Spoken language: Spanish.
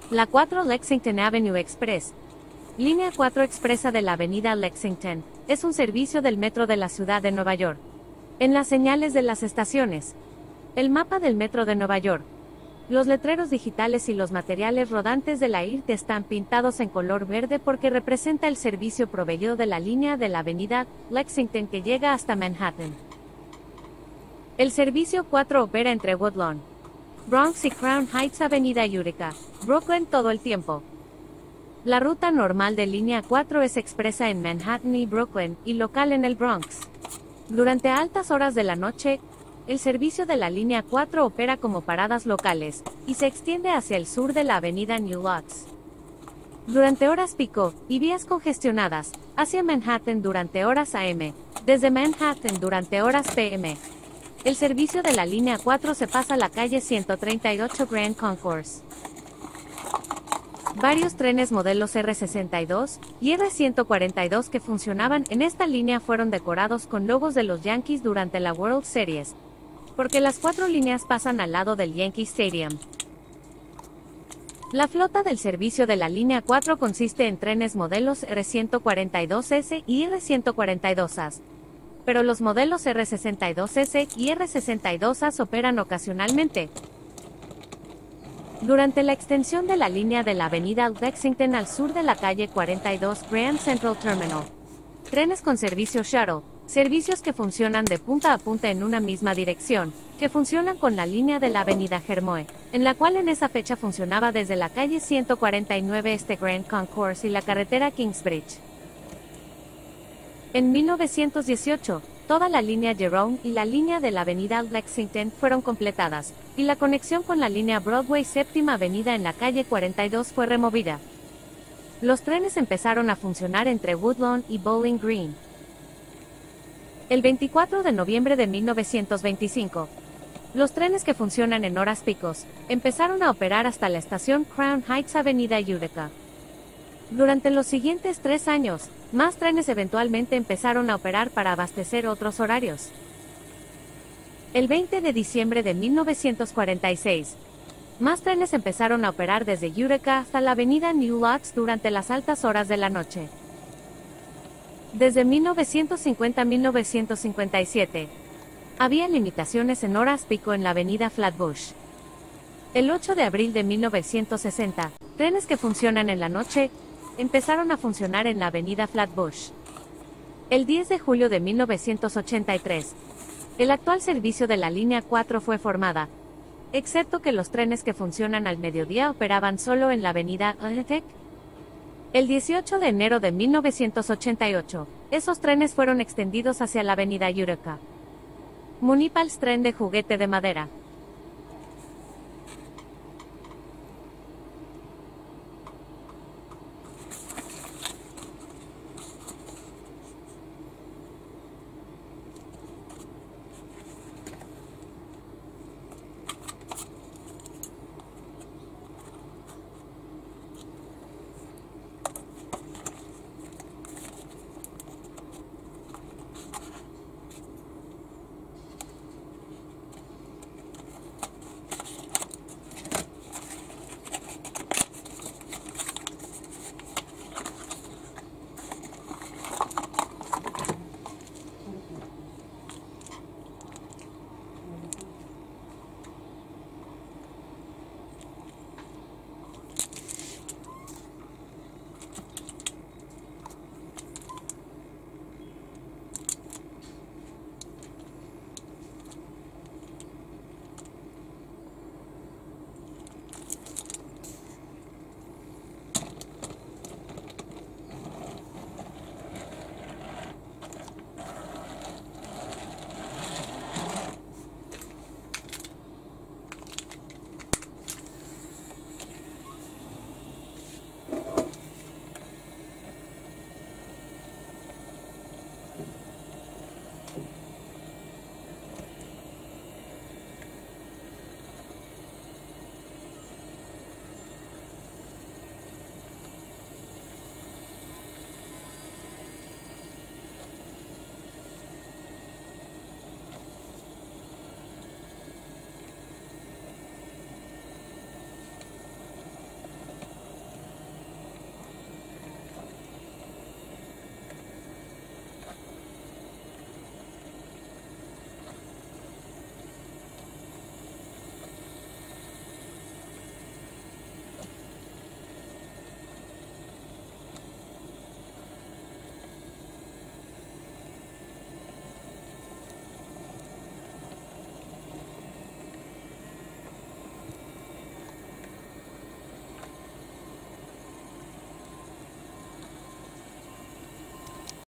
La 4 Lexington Avenue Express. Línea 4 expresa de la Avenida Lexington, es un servicio del metro de la ciudad de Nueva York. En las señales de las estaciones. El mapa del metro de Nueva York. Los letreros digitales y los materiales rodantes de la IRT están pintados en color verde porque representa el servicio proveído de la línea de la Avenida Lexington que llega hasta Manhattan. El servicio 4 opera entre Woodlawn, Bronx y Crown Heights, Avenida Utica, Brooklyn todo el tiempo. La ruta normal de línea 4 es expresa en Manhattan y Brooklyn, y local en el Bronx. Durante altas horas de la noche, el servicio de la línea 4 opera como paradas locales, y se extiende hacia el sur de la avenida New Lots. Durante horas pico, y vías congestionadas, hacia Manhattan durante horas AM, desde Manhattan durante horas PM. El servicio de la línea 4 se pasa a la calle 138 Grand Concourse. Varios trenes modelos R62 y R142 que funcionaban en esta línea fueron decorados con logos de los Yankees durante la World Series, porque las 4 líneas pasan al lado del Yankee Stadium. La flota del servicio de la línea 4 consiste en trenes modelos R142S y R142As, pero los modelos R62S y R62As operan ocasionalmente. Durante la extensión de la línea de la avenida Lexington al sur de la calle 42 Grand Central Terminal. Trenes con servicio shuttle, servicios que funcionan de punta a punta en una misma dirección, que funcionan con la línea de la avenida Germoe, en la cual en esa fecha funcionaba desde la calle 149 Este Grand Concourse y la carretera Kingsbridge. En 1918, toda la línea Jerome y la línea de la avenida Lexington fueron completadas, y la conexión con la línea Broadway Séptima Avenida en la calle 42 fue removida. Los trenes empezaron a funcionar entre Woodlawn y Bowling Green. El 24 de noviembre de 1925, los trenes que funcionan en horas picos empezaron a operar hasta la estación Crown Heights Avenida Utica. Durante los siguientes 3 años, más trenes eventualmente empezaron a operar para abastecer otros horarios. El 20 de diciembre de 1946, más trenes empezaron a operar desde Utica hasta la avenida New Lots durante las altas horas de la noche. Desde 1950 a 1957, había limitaciones en horas pico en la avenida Flatbush. El 8 de abril de 1960, trenes que funcionan en la noche empezaron a funcionar en la avenida Flatbush. El 10 de julio de 1983, el actual servicio de la línea 4 fue formada, excepto que los trenes que funcionan al mediodía operaban solo en la avenida Utica. El 18 de enero de 1988, esos trenes fueron extendidos hacia la avenida Utica. Municipal's tren de juguete de madera.